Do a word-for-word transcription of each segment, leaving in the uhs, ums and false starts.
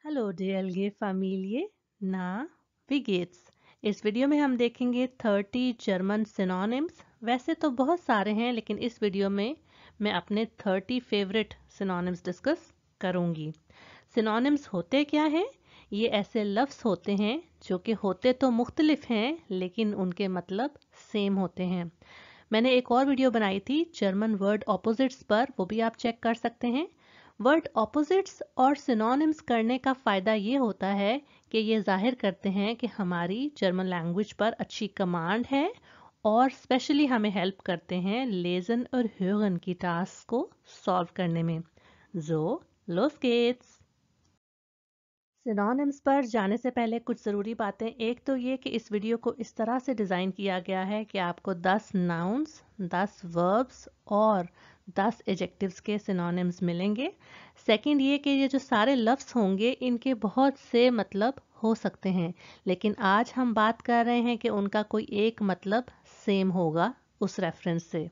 Hello dear family ना wie geht's? इस video में हम देखेंगे तीस जर्मन सिनोनिम्स। वैसे तो बहुत सारे हैं, लेकिन इस वीडियो में मैं अपने तीस फेवरेट सिनोनिम्स डिस्कस करूंगी। सिनोनिम्स होते क्या हैं? ये ऐसे लफ्ज़ होते हैं जो कि होते तो मुख्तलिफ हैं, लेकिन उनके मतलब सेम होते हैं। मैंने एक और वीडियो बनाई थी जर्मन वर्ड ऑपोजिट्स पर, वो भी आप चेक कर सकते हैं। वर्ड ऑपोजिट्स और सिनोनिम्स करने का फ़ायदा ये होता है कि ये जाहिर करते हैं कि हमारी जर्मन लैंग्वेज पर अच्छी कमांड है और स्पेशली हमें हेल्प करते हैं लेज़न और hören की टास्क को सॉल्व करने में। जो los geht's! सिनोनिम्स पर जाने से पहले कुछ ज़रूरी बातें। एक तो ये कि इस वीडियो को इस तरह से डिज़ाइन किया गया है कि आपको दस नाउन्स, दस वर्ब्स और दस एडजेक्टिव्स के सिनोनिम्स मिलेंगे। सेकंड ये कि ये जो सारे लफ्ज़ होंगे इनके बहुत से मतलब हो सकते हैं, लेकिन आज हम बात कर रहे हैं कि उनका कोई एक मतलब सेम होगा उस रेफरेंस से।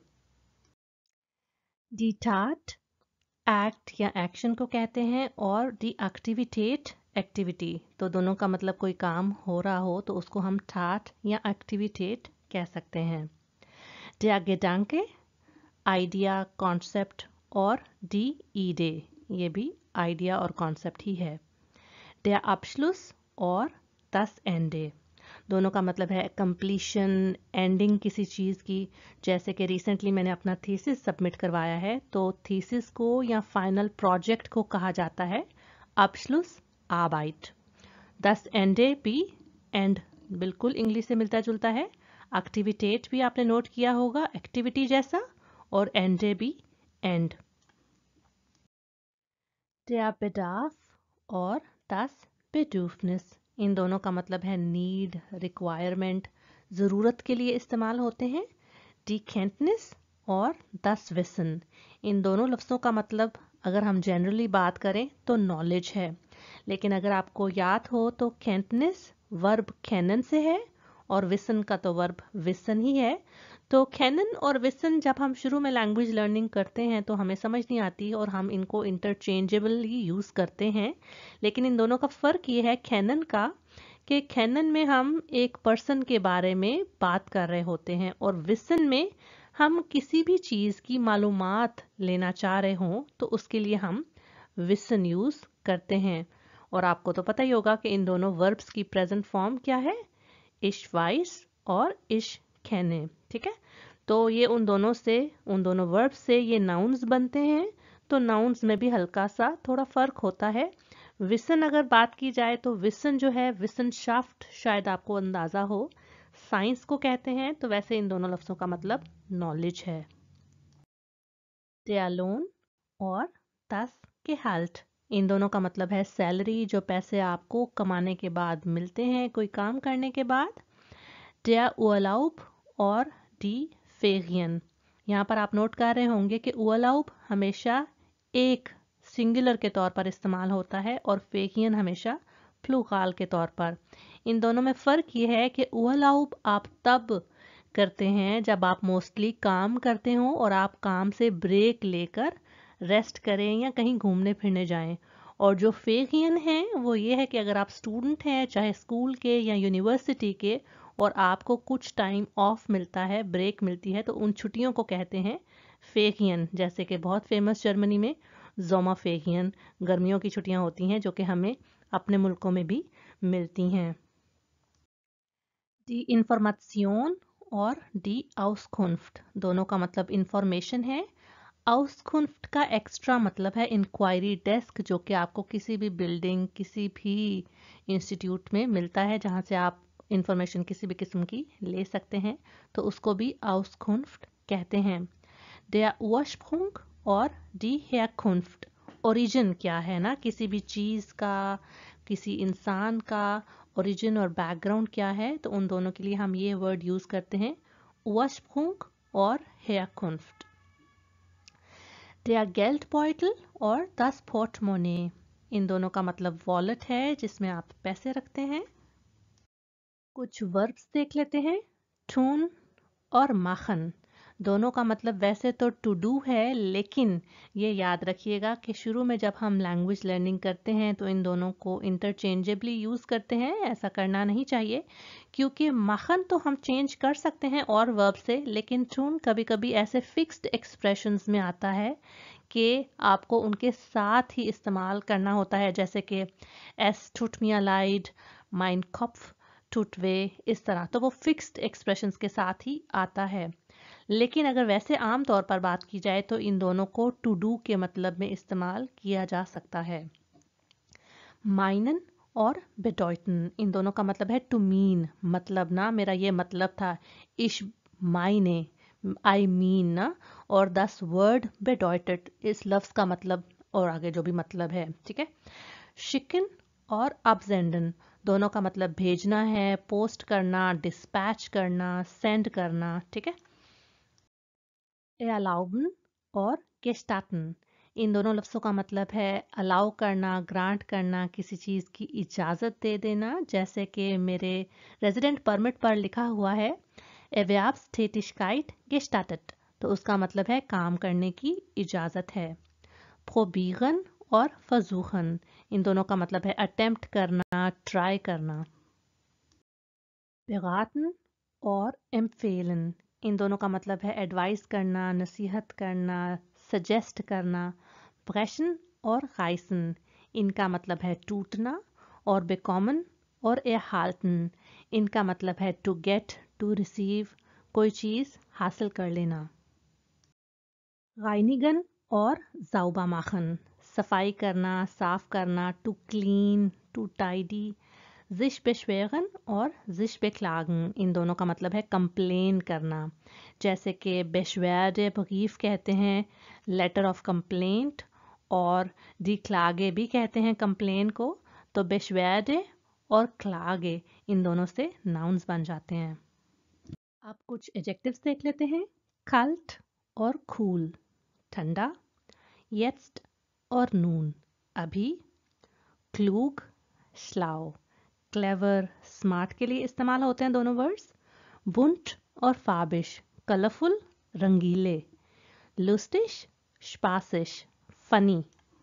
डी tat एक्ट या एक्शन को कहते हैं और डी एक्टिविटेट एक्टिविटी। तो दोनों का मतलब कोई काम हो रहा हो तो उसको हम tat या एक्टिविटेट कह सकते हैं। der Gedanke आइडिया, कॉन्सेप्ट और डी ईडे ये भी आइडिया और कॉन्सेप्ट ही है। der Abschluss और das Ende दोनों का मतलब है कंप्लीशन, एंडिंग किसी चीज़ की। जैसे कि रिसेंटली मैंने अपना थीसिस सबमिट करवाया है, तो थीसिस को या फाइनल प्रोजेक्ट को कहा जाता है Abschluss Arbeit। das Ende भी एंड बिल्कुल इंग्लिश से मिलता जुलता है। एक्टिविटेट भी आपने नोट किया होगा, एक्टिविटी जैसा, और Ende भी एंड। der Bedarf और das Bedürfnis इन दोनों का मतलब है नीड, रिक्वायरमेंट, ज़रूरत के लिए इस्तेमाल होते हैं। डी Kenntnis और das Wissen इन दोनों लफ्ज़ों का मतलब अगर हम जनरली बात करें तो नॉलेज है, लेकिन अगर आपको याद हो तो Kenntnis वर्ब kennen से है और Wissen का तो वर्ब wissen ही है। तो kennen और wissen जब हम शुरू में लैंग्वेज लर्निंग करते हैं तो हमें समझ नहीं आती और हम इनको इंटरचेंजेबली यूज़ करते हैं, लेकिन इन दोनों का फ़र्क ये है kennen का कि kennen में हम एक पर्सन के बारे में बात कर रहे होते हैं और wissen में हम किसी भी चीज़ की मालूमात लेना चाह रहे हों तो उसके लिए हम wissen यूज़ करते हैं। और आपको तो पता ही होगा कि इन दोनों वर्ब्स की प्रेजेंट फॉर्म क्या है, ich weiß और ich kenne। ठीक है, तो ये उन दोनों से, उन दोनों वर्ब्स से ये नाउन्स बनते हैं। तो नाउन्स में भी हल्का सा थोड़ा फर्क होता है। विसन अगर बात की जाए तो विसन जो है, विसनशाफ्ट, शायद आपको अंदाजा हो, साइंस को कहते हैं। तो वैसे इन दोनों लफ्ज़ों का मतलब नॉलेज है। der Lohn और das Gehalt इन दोनों का मतलब है सैलरी, जो पैसे आपको कमाने के बाद मिलते हैं कोई काम करने के बाद। der Urlaub और die Ferien यहाँ पर आप नोट कर रहे होंगे कि Urlaub हमेशा एक सिंगुलर के तौर पर इस्तेमाल होता है और Ferien हमेशा प्लूराल के तौर पर। इन दोनों में फ़र्क ये है कि Urlaub आप तब करते हैं जब आप मोस्टली काम करते हो और आप काम से ब्रेक लेकर रेस्ट करें या कहीं घूमने फिरने जाएं। और जो फेरियन है वो ये है कि अगर आप स्टूडेंट हैं, चाहे स्कूल के या यूनिवर्सिटी के, और आपको कुछ टाइम ऑफ मिलता है, ब्रेक मिलती है, तो उन छुट्टियों को कहते हैं फेरियन। जैसे कि बहुत फेमस जर्मनी में जोमा फेरियन गर्मियों की छुट्टियां होती हैं जो कि हमें अपने मुल्कों में भी मिलती हैं। डी इंफॉर्मेशन और डी आउसकुन्फ्ट दोनों का मतलब इंफॉर्मेशन है। आउसकुन्फ्ट का एक्स्ट्रा मतलब है इंक्वायरी डेस्क, जो कि आपको किसी भी बिल्डिंग, किसी भी इंस्टीट्यूट में मिलता है जहां से आप इंफॉर्मेशन किसी भी किस्म की ले सकते हैं, तो उसको भी आउसकुन्फ्ट कहते हैं। der Ursprung और die Herkunft ओरिजिन क्या है ना, किसी भी चीज़ का, किसी इंसान का ओरिजिन और बैकग्राउंड क्या है, तो उन दोनों के लिए हम ये वर्ड यूज़ करते हैं Ursprung और Herkunft। der Geldbeutel और das Portemonnaie इन दोनों का मतलब वॉलेट है जिसमें आप पैसे रखते हैं। कुछ वर्ब्स देख लेते हैं। tun और machen दोनों का मतलब वैसे तो टू डू है, लेकिन ये याद रखिएगा कि शुरू में जब हम लैंग्वेज लर्निंग करते हैं तो इन दोनों को इंटरचेंजेबली यूज़ करते हैं। ऐसा करना नहीं चाहिए, क्योंकि मखन तो हम चेंज कर सकते हैं और वर्ब से, लेकिन टून कभी कभी ऐसे फिक्स्ड एक्सप्रेशंस में आता है कि आपको उनके साथ ही इस्तेमाल करना होता है, जैसे कि एस टूट मिया लाइड, माइन kopf टूट वे, इस तरह। तो वो फिक्स्ड एक्सप्रेशंस के साथ ही आता है। लेकिन अगर वैसे आम तौर पर बात की जाए तो इन दोनों को टू डू के मतलब में इस्तेमाल किया जा सकता है। माइनन और बेडॉयटन, इन दोनों का मतलब है टू मीन, मतलब ना मेरा ये मतलब था, इश मायने, आई मीन ना, और दस वर्ड बेडॉयटेड, इस लफ्ज का मतलब और आगे जो भी मतलब है, ठीक है। शिकन और absenden, दोनों का मतलब भेजना है, पोस्ट करना, डिस्पैच करना, सेंड करना, ठीक है। erlauben और gestatten, इन दोनों लफ्ज़ों का मतलब है अलाउ करना, ग्रांट करना, किसी चीज़ की इजाज़त दे देना। जैसे कि मेरे रेजिडेंट परमिट पर लिखा हुआ है Erwerbstätigkeit gestattet, तो उसका मतलब है काम करने की इजाज़त है। probieren और versuchen, इन दोनों का मतलब है अटेम्प्ट करना, ट्राई करना। beraten और empfehlen, इन दोनों का मतलब है एडवाइस करना, नसीहत करना, सजेस्ट करना। brechen और reißen, इनका मतलब है टूटना, और bekommen और erhalten, इनका मतलब है टू गेट, टू रिसीव, कोई चीज़ हासिल कर लेना। reinigen और sauber machen, सफाई करना, साफ करना, to clean, to tidy. sich beschweren और sich beklagen, इन दोनों का मतलब है कंप्लेन करना। जैसे कि beschwerde brief कहते हैं लेटर ऑफ कंप्लेंट, और die Klage भी कहते हैं कंप्लेन को। तो beschwerde और klage इन दोनों से नाउन्स बन जाते हैं। आप कुछ एडजेक्टिव्स देख लेते हैं। kalt और cool, ठंडा। jetzt और nun, अभी। klug, schlau, क्लेवर, स्मार्ट के लिए इस्तेमाल होते हैं दोनों वर्ड्स। बुंट और फाबिश, कलरफुल, रंगीले। लुस्टिश, स्पासिश, फनी।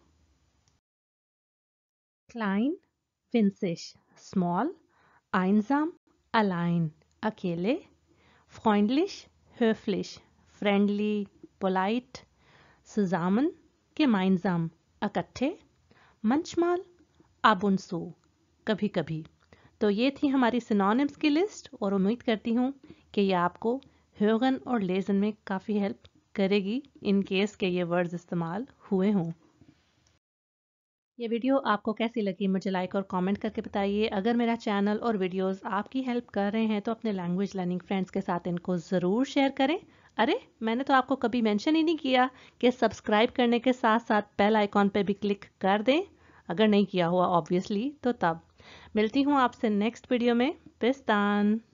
क्लाइन, विंसिश, स्मॉल। einsam, allein, अकेले। freundlich, höflich, friendly, polite. zusammen, gemeinsam, इकट्ठे। manchmal, ab und zu, कभी कभी। तो ये थी हमारी सिनोनिम्स की लिस्ट, और उम्मीद करती हूँ कि ये आपको hören और lesen में काफ़ी हेल्प करेगी इन केस के ये वर्ड्स इस्तेमाल हुए हों। ये वीडियो आपको कैसी लगी मुझे लाइक और कमेंट करके बताइए। अगर मेरा चैनल और वीडियोस आपकी हेल्प कर रहे हैं तो अपने लैंग्वेज लर्निंग फ्रेंड्स के साथ इनको ज़रूर शेयर करें। अरे मैंने तो आपको कभी मेंशन ही नहीं किया कि सब्सक्राइब करने के साथ साथ बेल आइकॉन पे भी क्लिक कर दें, अगर नहीं किया हुआ ऑब्वियसली तो। तब मिलती हूँ आपसे नेक्स्ट वीडियो में। बिस्तान।